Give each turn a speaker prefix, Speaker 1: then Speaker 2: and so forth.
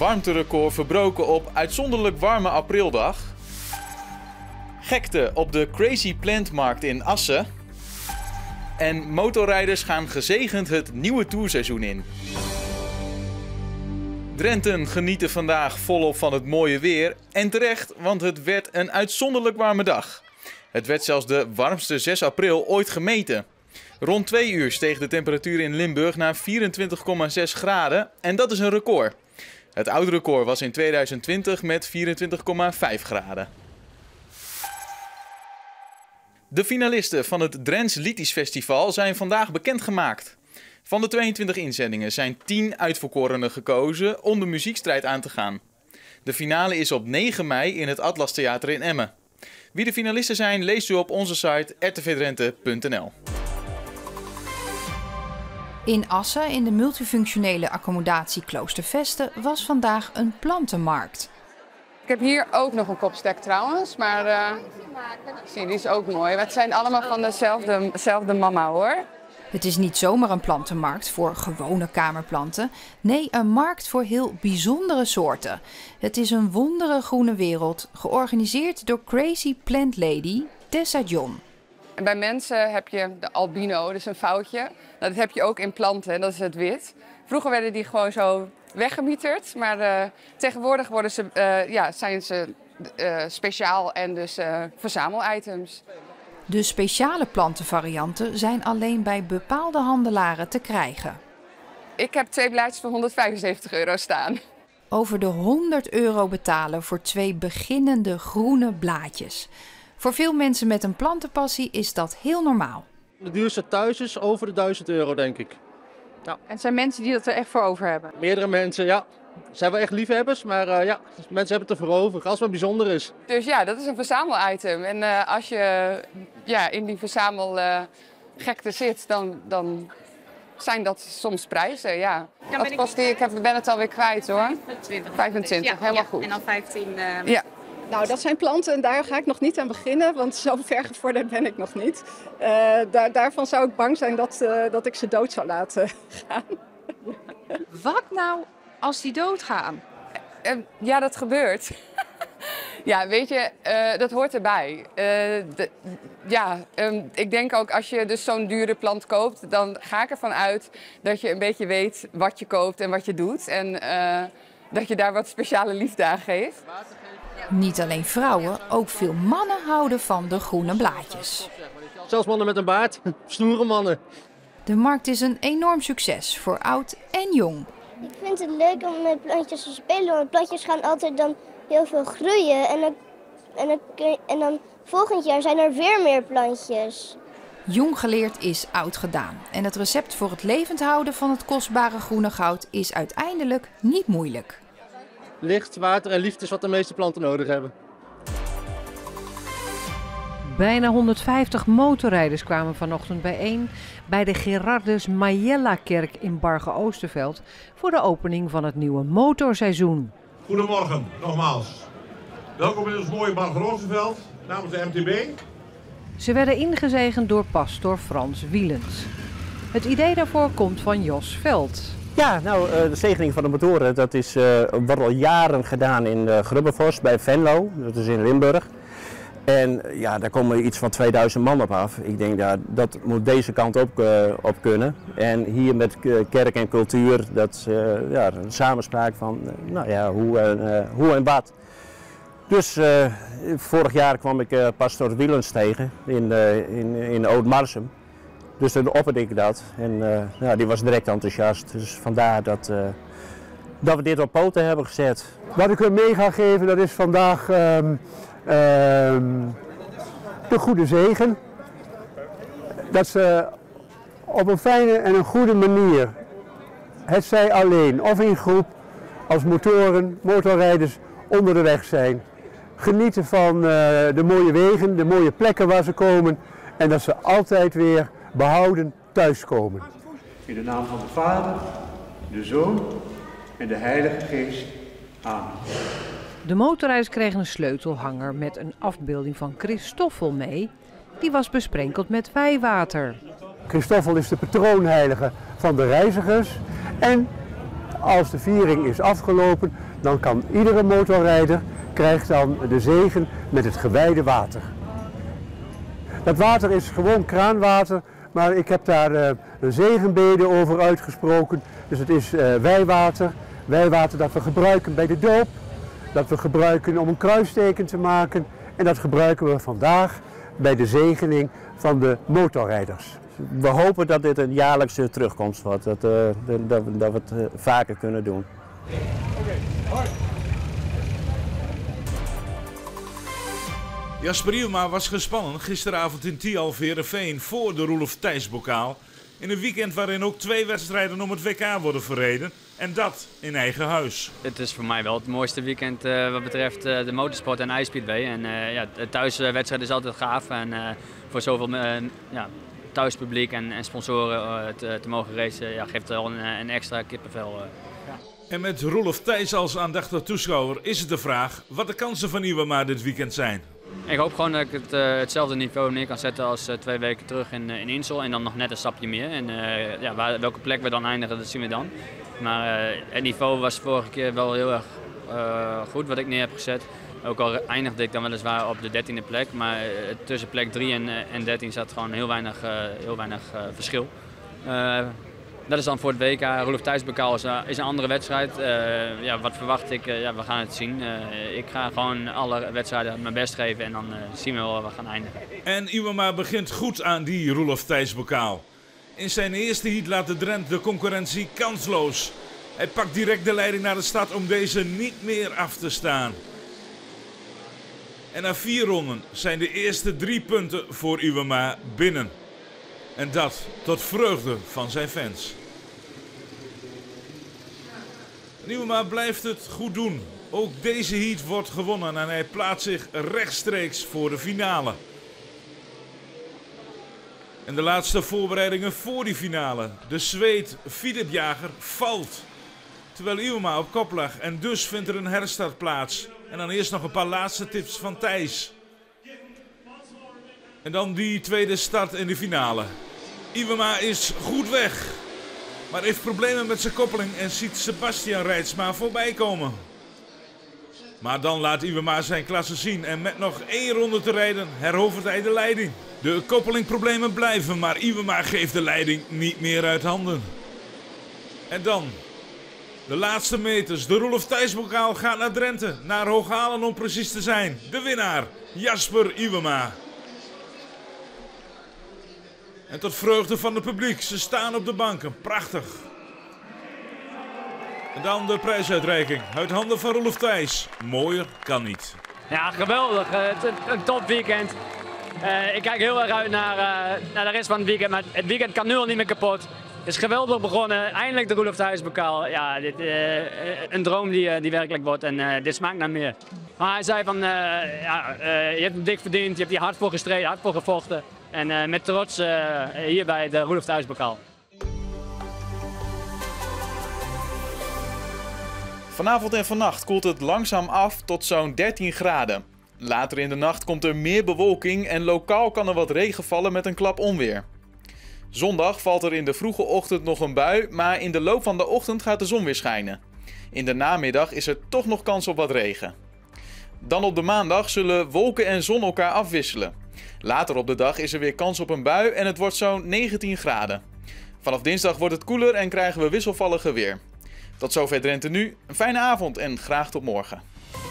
Speaker 1: warmterecord verbroken op uitzonderlijk warme aprildag. Gekte op de Crazy Plant Markt in Assen. En motorrijders gaan gezegend het nieuwe toerseizoen in. Drenten genieten vandaag volop van het mooie weer. En terecht, want het werd een uitzonderlijk warme dag. Het werd zelfs de warmste 6 april ooit gemeten. Rond 2 uur steeg de temperatuur in Limburg naar 24,6 graden en dat is een record. Het oude record was in 2020 met 24,5 graden. De finalisten van het Drents Liedjesfestival zijn vandaag bekendgemaakt. Van de 22 inzendingen zijn 10 uitverkorenen gekozen om de muziekstrijd aan te gaan. De finale is op 9 mei in het Atlas Theater in Emmen. Wie de finalisten zijn, leest u op onze site rtvdrenthe.nl.
Speaker 2: In Assen, in de multifunctionele accommodatie Kloostervesten, was vandaag een plantenmarkt.
Speaker 3: Ik heb hier ook nog een kopstek trouwens, maar zie, die is ook mooi. Het zijn allemaal van dezelfde mama hoor.
Speaker 2: Het is niet zomaar een plantenmarkt voor gewone kamerplanten. Nee, een markt voor heel bijzondere soorten. Het is een wondere groene wereld, georganiseerd door Crazy Plant Lady Tessa John.
Speaker 3: En bij mensen heb je de albino, dus een foutje. Dat heb je ook in planten en dat is het wit. Vroeger werden die gewoon zo weggemieterd, maar tegenwoordig zijn ze speciaal en dus verzamelitems.
Speaker 2: De speciale plantenvarianten zijn alleen bij bepaalde handelaren te krijgen.
Speaker 3: Ik heb 2 blaadjes voor €175 staan.
Speaker 2: Over de €100 betalen voor 2 beginnende groene blaadjes. Voor veel mensen met een plantenpassie is dat heel normaal.
Speaker 4: De duurste thuis is over de €1000 denk ik.
Speaker 3: Ja. En zijn mensen die dat er echt voor over hebben?
Speaker 4: Meerdere mensen, ja. Ze zijn wel echt liefhebbers, maar mensen hebben het ervoor over, als het maar bijzonder is.
Speaker 3: Dus ja, dat is een verzamelitem. En als je in die verzamelgekte zit, dan zijn dat soms prijzen, ja. Wat kost die? Ik ben het alweer kwijt hoor. 25, ja, helemaal goed.
Speaker 5: En dan 15.
Speaker 3: Ja.
Speaker 6: Nou, dat zijn planten en daar ga ik nog niet aan beginnen, want zo ver gevorderd ben ik nog niet. Daarvan zou ik bang zijn dat ik ze dood zou laten gaan.
Speaker 2: Wat nou als die doodgaan?
Speaker 3: Ja, dat gebeurt. Ja, weet je, dat hoort erbij. Ik denk ook als je dus zo'n dure plant koopt, dan ga ik ervan uit dat je een beetje weet wat je koopt en wat je doet. En dat je daar wat speciale liefde aan geeft.
Speaker 2: Niet alleen vrouwen, ook veel mannen houden van de groene blaadjes.
Speaker 4: Zelfs mannen met een baard, stoere mannen.
Speaker 2: De markt is een enorm succes voor oud en jong.
Speaker 7: Ik vind het leuk om met plantjes te spelen, want plantjes gaan altijd dan heel veel groeien. En dan volgend jaar zijn er weer meer plantjes.
Speaker 2: Jong geleerd is oud gedaan. En het recept voor het levend houden van het kostbare groene goud is uiteindelijk niet moeilijk.
Speaker 4: Licht, water en liefde is wat de meeste planten nodig hebben.
Speaker 8: Bijna 150 motorrijders kwamen vanochtend bijeen bij de Gerardus Majella-kerk in Barge-Oosterveld voor de opening van het nieuwe motorseizoen.
Speaker 9: Goedemorgen, nogmaals. Welkom in ons mooie Barge-Oosterveld namens de MTB.
Speaker 8: Ze werden ingezegend door pastoor Frans Wielens. Het idee daarvoor komt van Jos Veld.
Speaker 10: Ja, nou, de zegening van de motoren, dat wordt al jaren gedaan in Grubbervos bij Venlo, dat is in Limburg. En ja, daar komen iets van 2000 man op af. Ik denk dat moet deze kant op kunnen. En hier met kerk en cultuur, dat een samenspraak van hoe en wat. Dus vorig jaar kwam ik pastoor Wielens tegen in Oud-Marsum. Dus dan opperde ik dat en die was direct enthousiast. Dus vandaar dat we dit op poten hebben gezet.
Speaker 11: Wat ik hem mee ga geven, dat is vandaag de goede zegen. Dat ze op een fijne en een goede manier, het zij alleen of in groep, als motorrijders onder de weg zijn. Genieten van de mooie wegen, de mooie plekken waar ze komen en dat ze altijd weer behouden thuiskomen.
Speaker 12: In de naam van de Vader, de Zoon en de Heilige Geest. Amen.
Speaker 8: De motorrijders kregen een sleutelhanger met een afbeelding van Christoffel mee. Die was besprenkeld met wijwater.
Speaker 11: Christoffel is de patroonheilige van de reizigers. En als de viering is afgelopen, dan kan iedere motorrijder krijgt dan de zegen met het gewijde water. Dat water is gewoon kraanwater, maar ik heb daar een zegenbede over uitgesproken. Dus het is wijwater, wijwater dat we gebruiken bij de doop, dat we gebruiken om een kruisteken te maken en dat gebruiken we vandaag bij de zegening van de motorrijders.
Speaker 10: We hopen dat dit een jaarlijkse terugkomst wordt, dat we het vaker kunnen doen.
Speaker 5: Jasper Iwema was gespannen gisteravond in Tialf-Herenveen voor de Roelof Thijs-bokaal. In een weekend waarin ook 2 wedstrijden om het WK worden verreden. En dat in eigen huis.
Speaker 13: Het is voor mij wel het mooiste weekend wat betreft de motorsport en ijsspeedway. En ja, de thuiswedstrijd is altijd gaaf. En voor zoveel thuispubliek en sponsoren te mogen racen geeft wel een extra kippenvel.
Speaker 5: En met Roelof Thijs als aandachtig toeschouwer is het de vraag wat de kansen van Iwema dit weekend zijn.
Speaker 13: Ik hoop gewoon dat ik hetzelfde niveau neer kan zetten als 2 weken terug in Insel. En dan nog net een stapje meer. En welke plek we dan eindigen, dat zien we dan. Maar het niveau was vorige keer wel heel erg goed wat ik neer heb gezet. Ook al eindigde ik dan weliswaar op de 13e plek. Maar tussen plek 3 en 13 zat gewoon heel weinig verschil. Dat is dan voor het WK. Roelof Thijs-bokaal is een andere wedstrijd. Wat verwacht ik? We gaan het zien. Ik ga gewoon alle wedstrijden mijn best geven en dan zien we wel waar we gaan eindigen.
Speaker 5: En Iwema begint goed aan die Roelof Thijs-bokaal. In zijn eerste heat laat de Drent de concurrentie kansloos. Hij pakt direct de leiding naar de stad om deze niet meer af te staan. En na 4 ronden zijn de eerste 3 punten voor Iwema binnen. En dat tot vreugde van zijn fans. Iwema blijft het goed doen. Ook deze heat wordt gewonnen en hij plaatst zich rechtstreeks voor de finale. En de laatste voorbereidingen voor die finale. De Zweed Philip Jager valt. Terwijl Iwema op kop lag en dus vindt er een herstart plaats. En dan eerst nog een paar laatste tips van Thijs. En dan die tweede start in de finale. Iwema is goed weg. Maar heeft problemen met zijn koppeling en ziet Sebastian Reitsma voorbij komen. Maar dan laat Iwema zijn klasse zien en met nog 1 ronde te rijden herovert hij de leiding. De koppelingproblemen blijven, maar Iwema geeft de leiding niet meer uit handen. En dan de laatste meters. De Roelof Thijs-bokaal gaat naar Drenthe, naar Hooghalen om precies te zijn. De winnaar, Jasper Iwema. En tot vreugde van het publiek, ze staan op de banken, prachtig. En dan de prijsuitreiking uit handen van Roelof Thijs. Mooier kan niet.
Speaker 14: Ja, geweldig. Een topweekend. Ik kijk heel erg uit naar de rest van het weekend, maar het weekend kan nu al niet meer kapot. Het is geweldig begonnen, eindelijk de Roelof Thijs-bokaal. Ja, een droom die werkelijk wordt en dit smaakt naar meer. Maar hij zei van, je hebt hem dik verdiend, je hebt hier hard voor gestreden, hard voor gevochten. En met trots hier bij de Roelof Thijs-bokaal.
Speaker 1: Vanavond en vannacht koelt het langzaam af tot zo'n 13 graden. Later in de nacht komt er meer bewolking en lokaal kan er wat regen vallen met een klap onweer. Zondag valt er in de vroege ochtend nog een bui, maar in de loop van de ochtend gaat de zon weer schijnen. In de namiddag is er toch nog kans op wat regen. Dan op de maandag zullen wolken en zon elkaar afwisselen. Later op de dag is er weer kans op een bui en het wordt zo'n 19 graden. Vanaf dinsdag wordt het koeler en krijgen we wisselvallige weer. Tot zover Drenthe Nu, een fijne avond en graag tot morgen.